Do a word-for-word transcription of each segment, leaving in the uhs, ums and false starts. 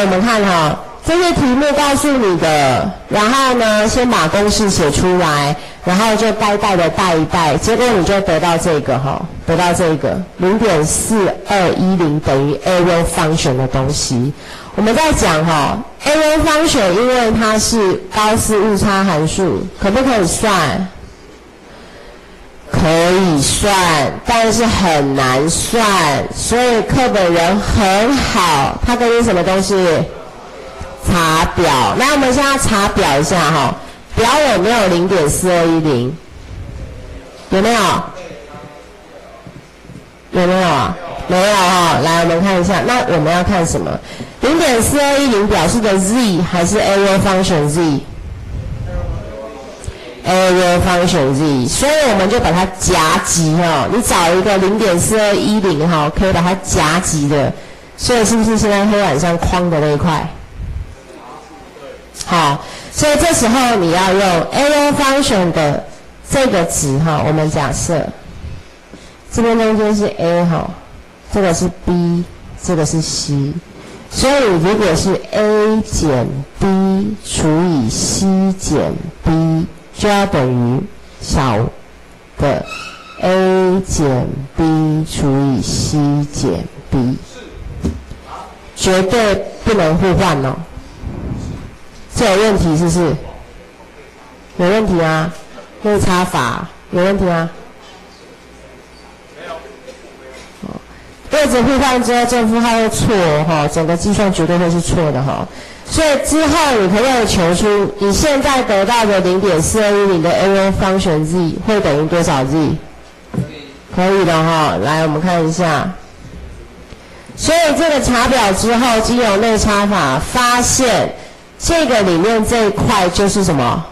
我们看哈，这些题目告诉你的，然后呢，先把公式写出来，然后就呆呆的带一带，结果你就得到这个哈，得到这个 零点四二一零 等于 area function 的东西。我们在讲哈 area function， 因为它是高斯误差函数，可不可以算？可以算，但是很难算，所以课本人很好，他给你什么东西？查表。那我们现在查表一下哈，表有没有 零点四二一零？ 有没有？有没有啊？没有哈。来，我们看一下，那我们要看什么？ 零点四二一零 表示的 z 还是 area function z？area function z， 所以我们就把它夹击哈，你找一个 零点四二一零 哈，可以把它夹击的，所以是不是现在黑板上框的那一块？好，所以这时候你要用 area function 的这个值哈，我们假设这边中间是 a 哈，这个是 b， 这个是 c， 所以如果是 a 减 b 除以 c 减 b。就要等于小的 a 减 b 除以 c 减 b， 绝对不能互换哦。这有问题是不是？有问题啊？内插法有问题啊？位置互换之后，正负号会错哈，整个计算绝对会是错的哈。所以之后你可不可以求出你现在得到的 零点四二一零 的 area function z 会等于多少 z？ 可以的哈，来我们看一下。所以这个查表之后，经由内插法发现这个里面这一块就是什么？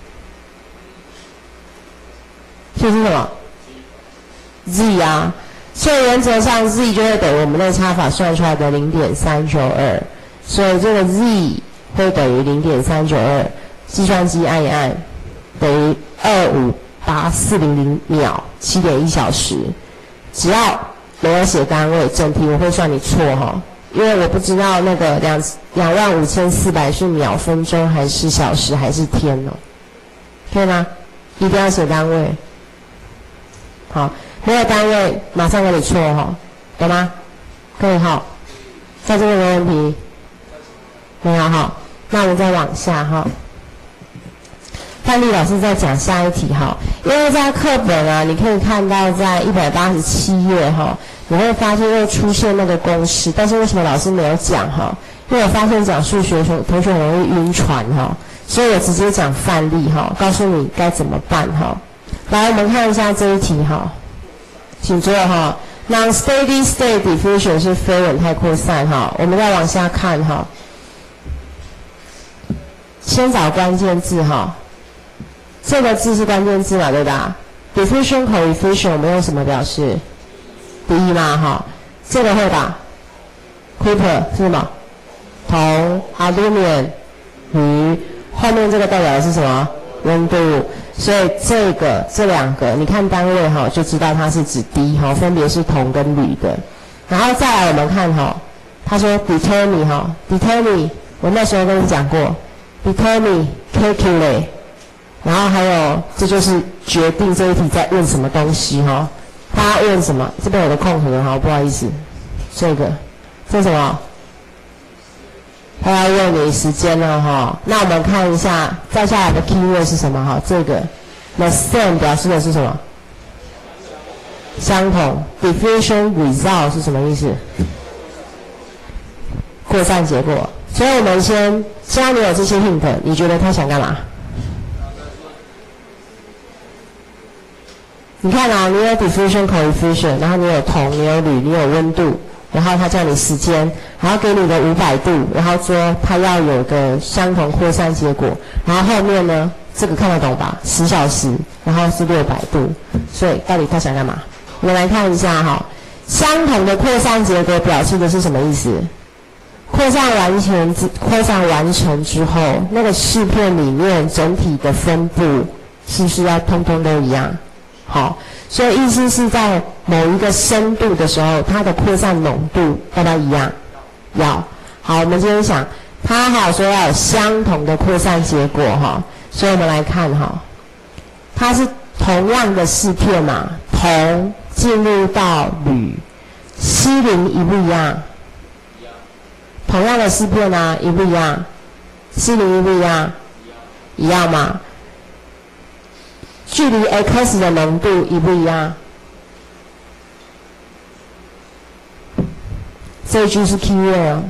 就是什么 ？z 啊，所以原则上 z 就会等于我们内插法算出来的 零点三九二。所以这个 z 会等于 零点三九二， 计算机按一按，等于二五八四零零秒， 七点一小时。只要没有写单位，整题我会算你错哈，因为我不知道那个两两万五千四百是秒、分钟还是小时还是天哦，可以吗？一定要写单位。好，没有单位马上给你错哈，懂吗？可以哈，在这个没问题。没有哈，那我们再往下哈。范例老师在讲下一题哈，因为在课本啊，你可以看到在一百八十七页哈，你会发现又出现那个公式，但是为什么老师没有讲哈？因为我发现讲数学同同学很容易晕船哈，所以我直接讲范例哈，告诉你该怎么办哈。来，我们看一下这一题哈，请坐哈。Non-steady state diffusion 是非稳态扩散哈，我们再往下看哈。先找关键字哈，这个字是关键字嘛，对吧 ？Diffusion coefficient 我们用什么表示 ？d 嘛哈，这个会吧 ？Cooper 是什么？铜 ，aluminium 铝，后面这个代表的是什么？温度。所以这个这两个，你看单位哈，就知道它是指 d 哈，分别是铜跟铝的。然后再来我们看哈，他说 determine 哈 ，determine 我那时候跟你讲过。Determine, calculate， 然后还有，这就是决定这一题在问什么东西哈。他问什么？这边有个空格哈，不好意思，这个，这是什么？他要问你时间了哈。那我们看一下，再下来的 keyword 是什么哈？这个 the same 表示的是什么？相同。Diffusion result 是什么意思？扩散结果。所以我们先，现在你有这些 hint， 你觉得他想干嘛？你看啊，你有 diffusion coefficient， 然后你有铜，你有铝，你有温度，然后他叫你时间，然后给你个五百度，然后说他要有个相同扩散结果，然后后面呢，这个看得懂吧？十小时，然后是六百度，所以到底他想干嘛？我们来看一下哈，相同的扩散结果表示的是什么意思？扩散完成之扩散完成之后，那个试片里面整体的分布是不是要通通都一样？好，所以意思是在某一个深度的时候，它的扩散浓度要不要一样？要。 好，我们今天想，它还有说要有相同的扩散结果哈，所以我们来看哈，它是同样的四片嘛，铜进入到铝，硒零一不一样？一样。同样的四片啊，一不一样？硒零一不一样？一样嘛？距离 X 的浓度一不一样？这一句是 keyword 哦。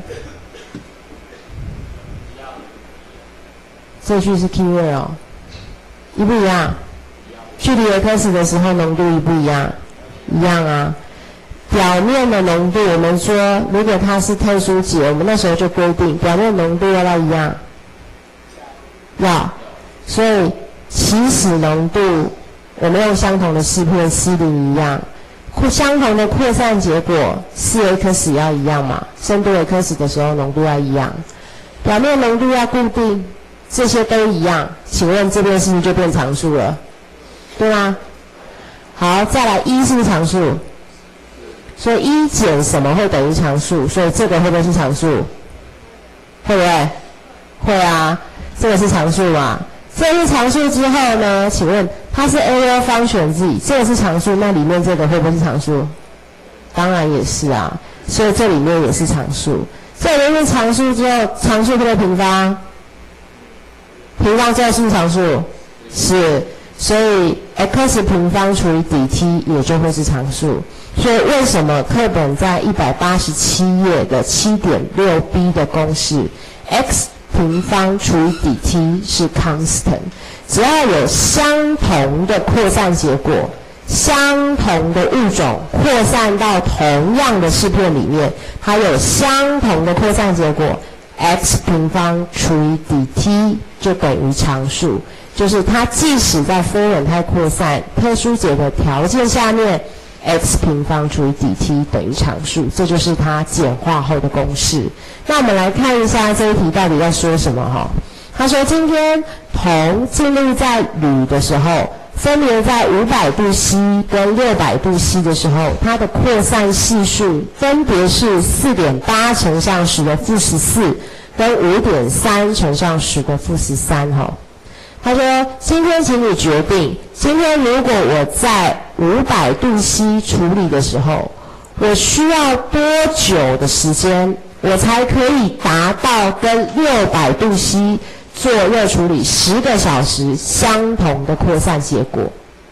这一句是 keyword 哦。一不一样？距离 X 的时候浓度一不一样？一样啊。表面的浓度，我们说如果它是特殊解，我们那时候就规定表面浓度要不要一样？要。所以起始浓度我们用相同的四片 C 零一样，相同的扩散结果 四 X 要一样嘛，深度 X 的时候浓度要一样，表面浓度要固定，这些都一样，请问这边是不是就变常数了？对吗？好，再来一是不是常数？所以一减什么会等于常数？所以这个会不会是常数？会不会？会啊，这个是常数嘛。这是常数之后呢，请问它是 area function z， 这个是常数，那里面这个会不会是常数？当然也是啊，所以这里面也是常数。这里面是常数之后，常数会不会平方？平方之后是不是常数？是，所以 x 平方除以底 t 也就会是常数。所以为什么课本在一百八十七页的 七点六 b 的公式 x平方除以底 t 是 constant， 只要有相同的扩散结果，相同的物种扩散到同样的试片里面，它有相同的扩散结果 x 平方除以底 t 就等于常数，就是它即使在非忍态扩散特殊解的条件下面， x 平方除以底 t 等于常数，这就是它简化后的公式。那我们来看一下这一题到底在说什么哈？他说今天铜进入在铝的时候，分别在五百度 C 跟六百度 C 的时候，它的扩散系数分别是 四点八 乘上十的负十四跟 五点三 乘上十的负十三哈。他说今天请你决定，今天如果我在五百度 C 处理的时候，我需要多久的时间我才可以达到跟六百度 C 做热处理十个小时相同的扩散结果？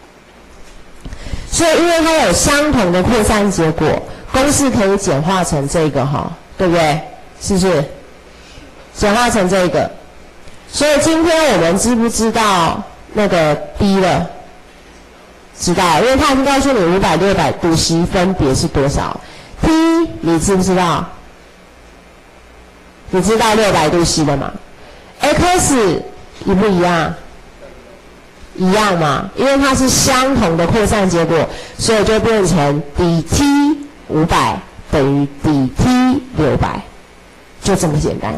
所以因为它有相同的扩散结果，公式可以简化成这个哈，对不对？是不是？简化成这个。所以今天我们知不知道那个 B 了？知道，因为他已经告诉你五百、六百度 C 分别是多少。T 你知不知道？你知道六百度 C 的吗 ？X 一不一样？一样嘛，因为它是相同的扩散结果，所以就变成底 T 五百等于底 T 六百，就这么简单。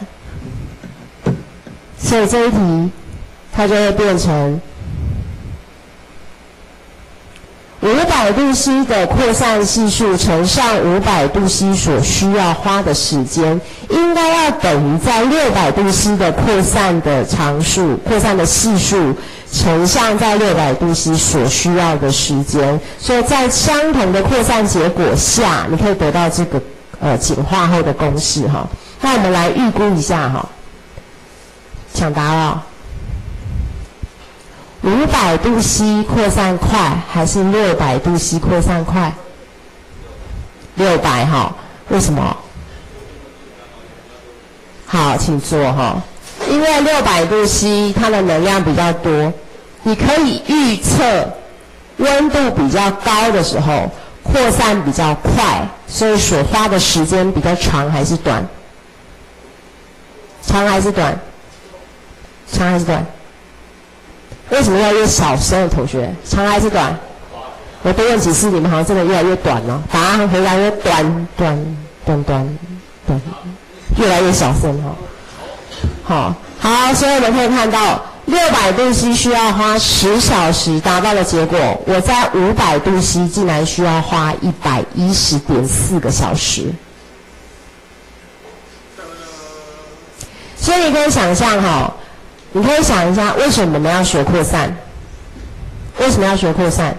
所以这一题它就会变成五百度 C 的扩散系数乘上五百度 C 所需要花的时间，应该要等于在六百度 C 的扩散的常数、扩散的系数乘上在六百度 C 所需要的时间。所以在相同的扩散结果下，你可以得到这个呃简化后的公式哈。那我们来预估一下哈。抢答了，五百度 C 扩散快还是六百度 C 扩散快？六百哈，为什么？好，请坐哈。因为六百度 C 它的能量比较多，你可以预测温度比较高的时候扩散比较快，所以所花的时间比较长还是短？长还是短？长还是短？为什么要越小声的同学？长还是短？我多问几次，你们好像真的越来越短了。答案回答越短短短短短，越来越小声哈。好，好，所以我们可以看到，六百度 C 需要花十小时达到的结果，我在五百度 C 竟然需要花一百一十点四个小时。 所以你可以想象哈，你可以想一下，为什么我们要学扩散？为什么要学扩散？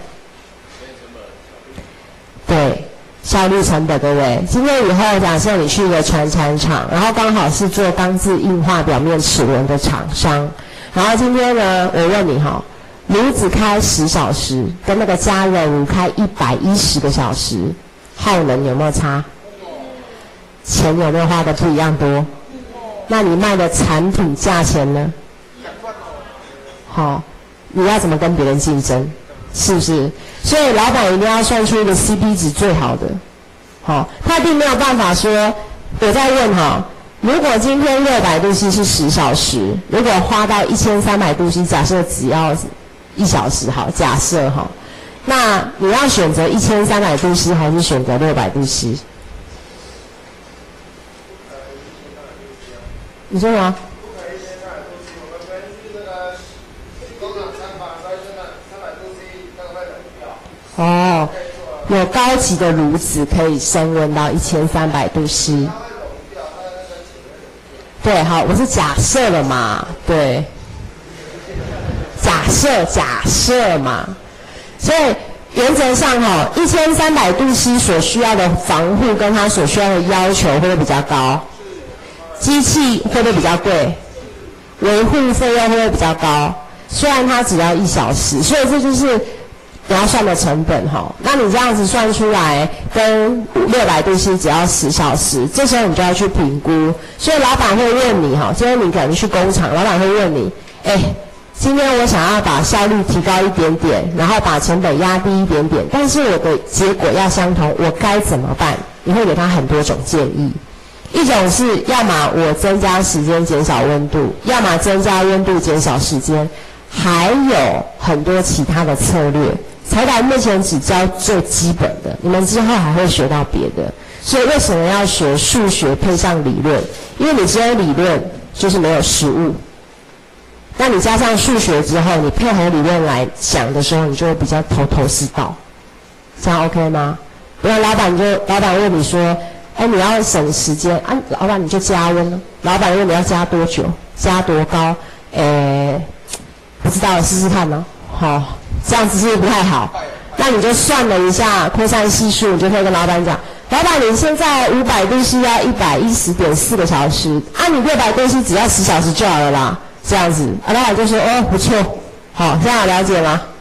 对，效率成本，对不对？今天以后，假设你去一个传产厂，然后刚好是做钢制硬化表面齿轮的厂商，然后今天呢，我问你哈，炉子开十小时，跟那个加热炉开一百一十个小时，耗能有没有差？钱有没有花的不一样多？那你卖的产品价钱呢？好，你要怎么跟别人竞争？是不是？所以老板一定要算出一个 C P 值最好的。好，他并没有办法说，我在问哈，如果今天六百度 C 是十小时，如果花到一千三百度 C， 假设只要一小时好，假设哈，那你要选择一千三百度 C 还是选择六百度 C？ 你说什么？哦，有高级的炉子可以升温到一千三百度 C。对，好，我是假设了嘛，对，假设假设嘛，所以原则上哈，一千三百度 C 所需要的防护跟它所需要的要求会不会比较高？机器会不会比较贵？维护费用会不会比较高？虽然它只要一小时，所以这就是你要算的成本哈。那你这样子算出来，跟六百度 C 只要十小时，这时候你就要去评估。所以老板会问你哈，今天你可能去工厂，老板会问你，哎，今天我想要把效率提高一点点，然后把成本压低一点点，但是我的结果要相同，我该怎么办？你会给他很多种建议。一种是要么我增加时间减少温度，要么增加温度减少时间，还有很多其他的策略。财导目前只教最基本的，你们之后还会学到别的。所以为什么要学数学配上理论？因为你只有理论就是没有实务，那你加上数学之后，你配合理论来想的时候，你就会比较头头是道。这样 OK 吗？不然老板就老板问你说，哎，你要省时间啊，老板你就加温了。老板问你要加多久，加多高，诶，不知道，试试看呢。好，这样子是不是不太好？那你就算了一下扩散系数，你就可以跟老板讲，老板你现在五百度 C 要一百一十点四个小时，啊，你六百度 C 只要十小时就好了啦，这样子，啊，老板就说哦不错，好，这样有了解吗？